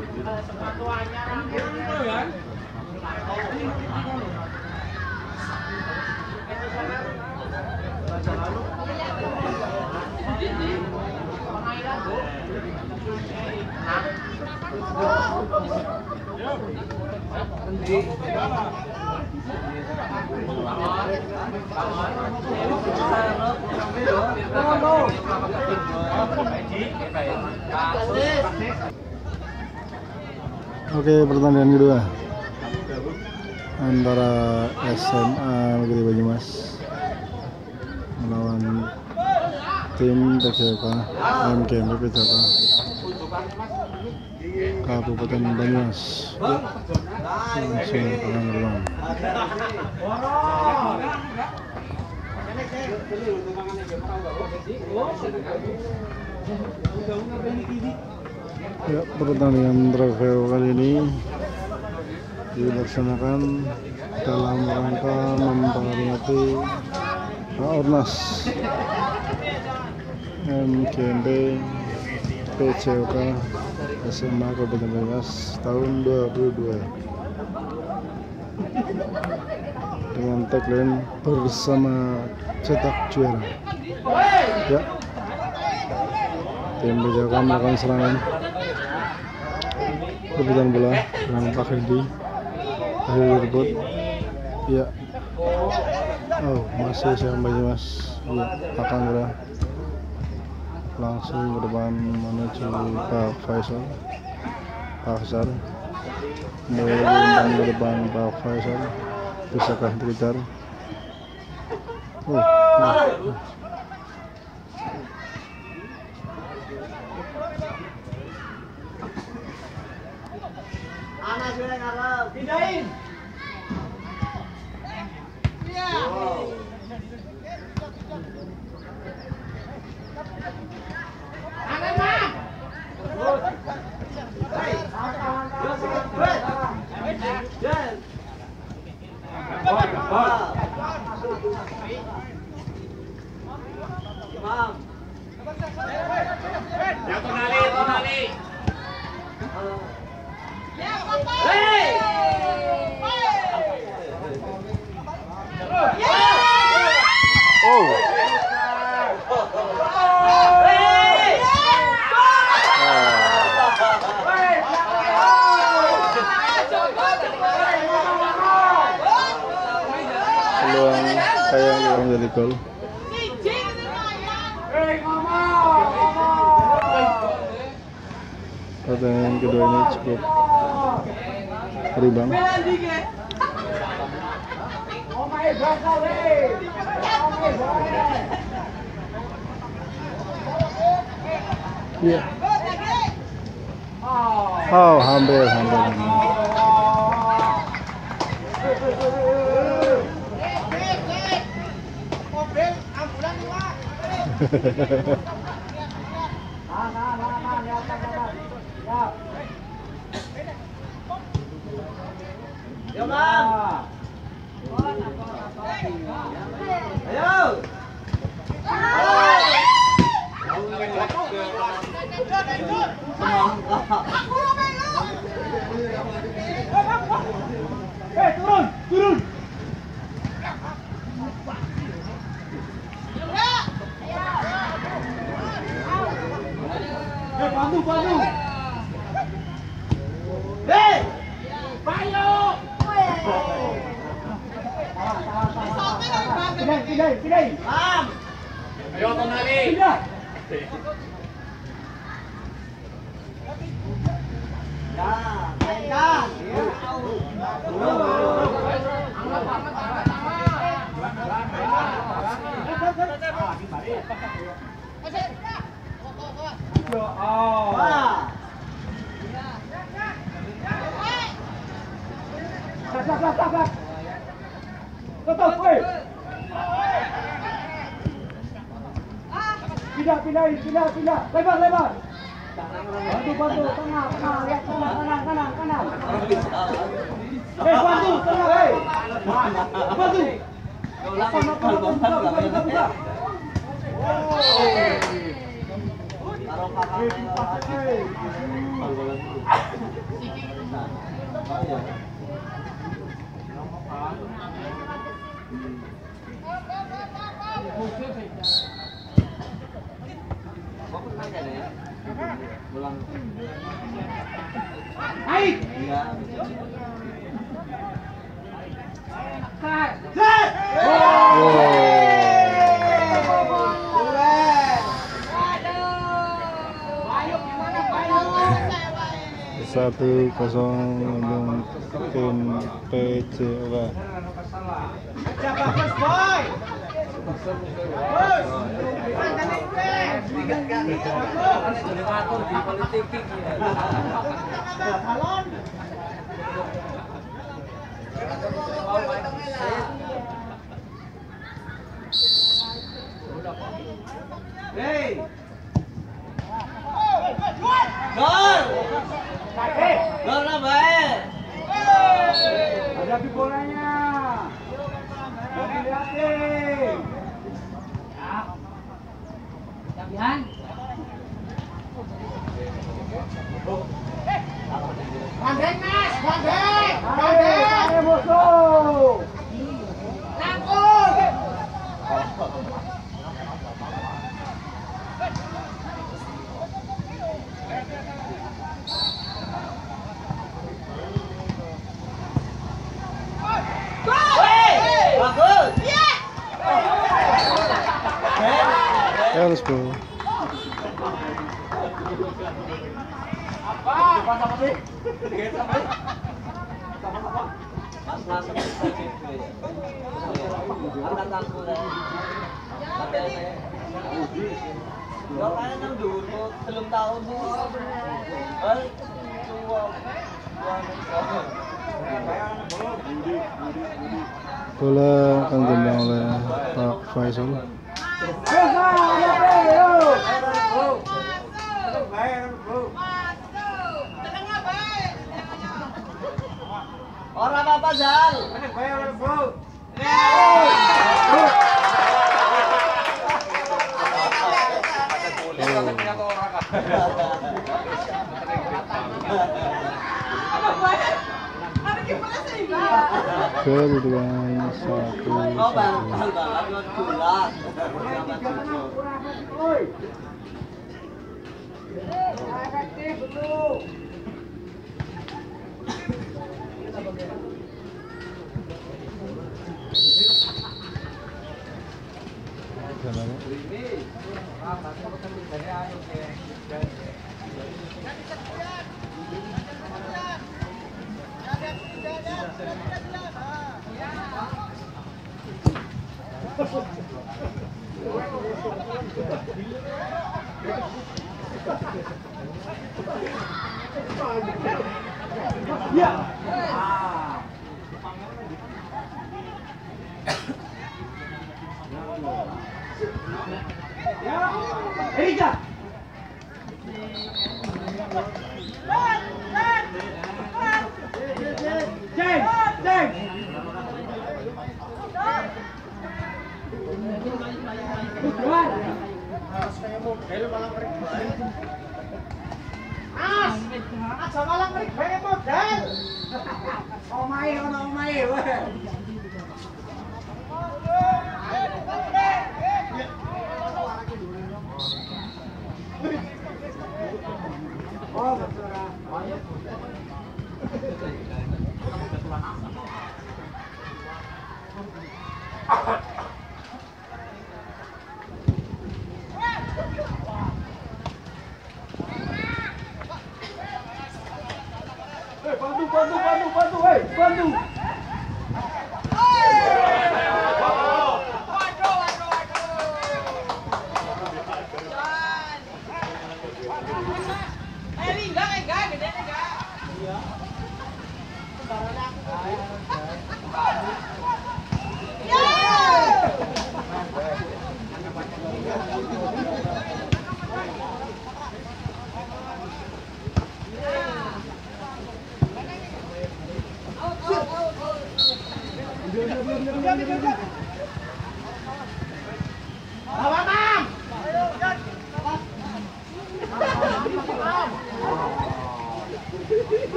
Sepatu anyar kan? Oke, pertandingan kedua antara SMA Negeri Banyumas melawan tim PJK MGM PJK Kabupaten Banyumas. Langsung perang berulang. Ya, pertandingan trofeo kali ini dilaksanakan dalam rangka memperingati Ornas MGMP PJK SMA Kabupaten Banyumas tahun 2022 dengan tagline bersama cetak juara. Ya, tim PJK melakukan serangan rebutan bola dengan Pak Hendi rebut. Ya, oh masih siapa Banyumas. Ya, akan bola langsung ke depan menuju Pak Faisal. Pak Faisal ke depan Pak Faisal, bisakah dikejar? Anak sudah ngarep. Pindahin. Iya. Anak mah. Hei. Ya tonali. Peluang kayak jadi gol. Pertandingan kedua ini cukup berimbang. Iya. Oh, hampir. Yo, Bang. Ayo. Turun. Bantu. Hei, Bayu. Pindah. Mam. Ayo tonali. Pindah. Ya, pegang. Tutup, woi. Pindah. Lebar. Bantu. Tengah. Lihat kanan. Bantu, tengah, Bantu. Buka. Taruh Naik. Iya. Set. Satu kosong untuk tim PJOK. Bagus boy. Di politik iki. Salon. Hey. Gol! Gol lah baik. Hadapi bolanya. Dilihatin. Tabihan. Bandeng mas, bandeng, bandeng. Ayo musuh. Langkung. Bagus. Harus bro. Masuk angkat aku lah. Ya kayak nang dulu belum tahu bu. Bola akan ditendang oleh Pak Faisal. Orang apa Zal? Kedudukan 1-1. Oh banget gula. Efektif dulu. Ya. Erika. Ceng, ceng. Aja malah ngerik bae modal. Omahe ono omahe wae. Oh, betul. Bantu, bantu.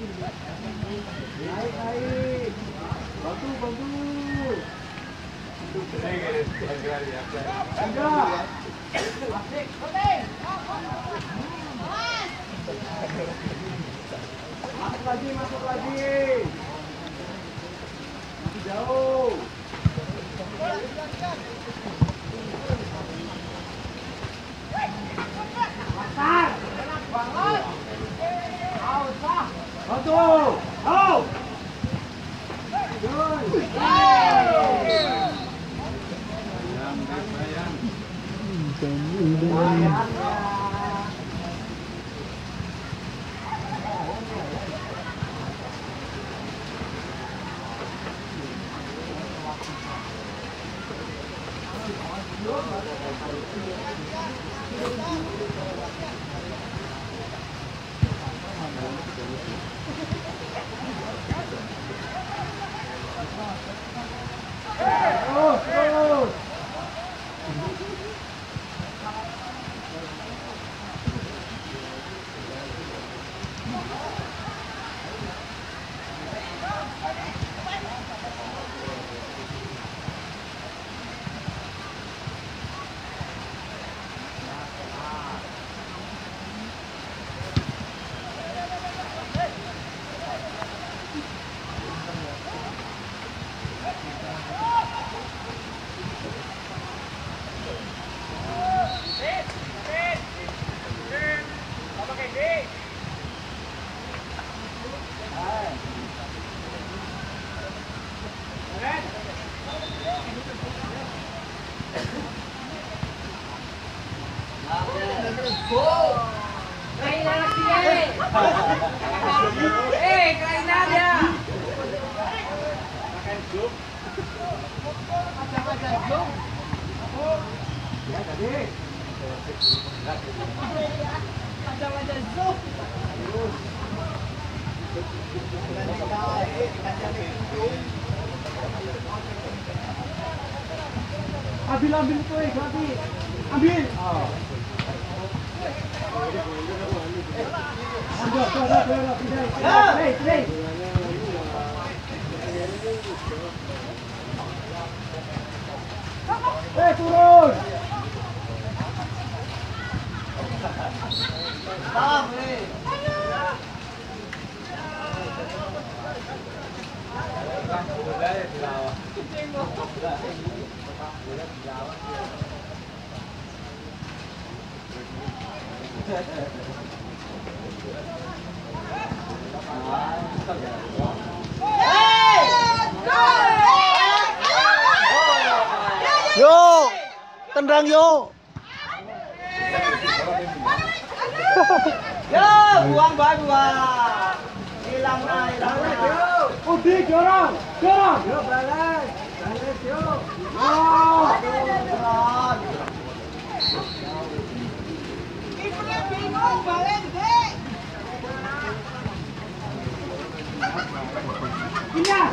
Bantu. Masuk lagi, masuk lagi. Masih jauh. Masar. Enak banget. Out. Out. Terus. Ambil itu, ganti. Ambil. Turun. Yo, tendang yo. Yo, buang buang. Hilang naik. Udah, dorong. Yo, balas. Yo. Bingung, balik deh. Iya.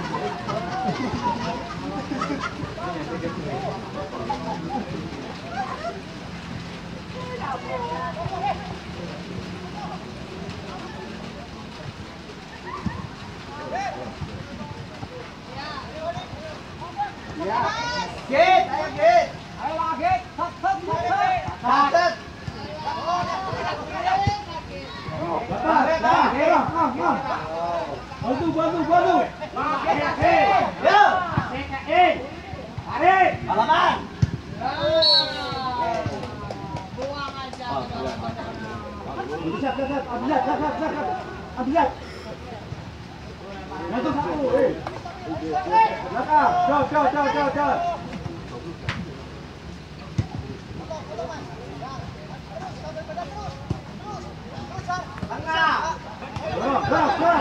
Git, ayo git. Ayo lagi. Hop. Catat. Bantu. Yo. Tarik. Halaman. Abisat. Satu. Belakang. Jauh. Tengah. Gerak.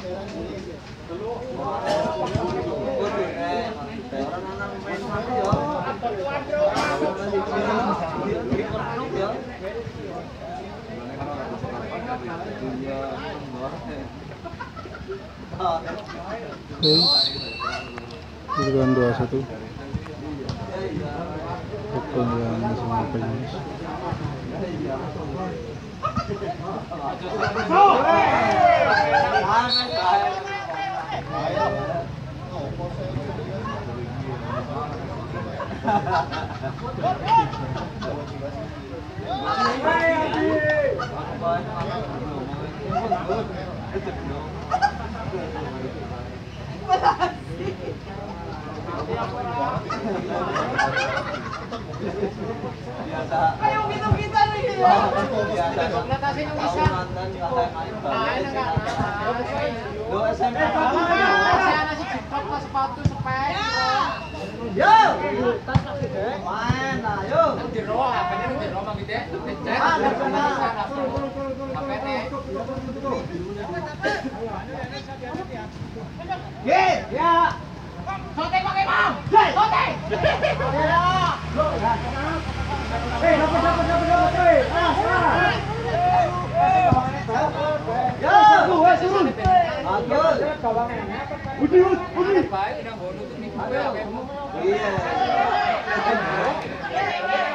Oke, kedudukan 2-1. Perkembangan sama Banyumas. Ayo kita lagi ya. Kasih yang bisa. Lo SMP Anak si Ciktok sepatu sepeda. Yo. Main lah, yo. Di Roma, apanya di Roma gitu ya? Ya. Sote pakai mam. Sote. Dapat. Yo. Turun. Bagus. Uji. Baik, udah bodoh tuh nih. Iya.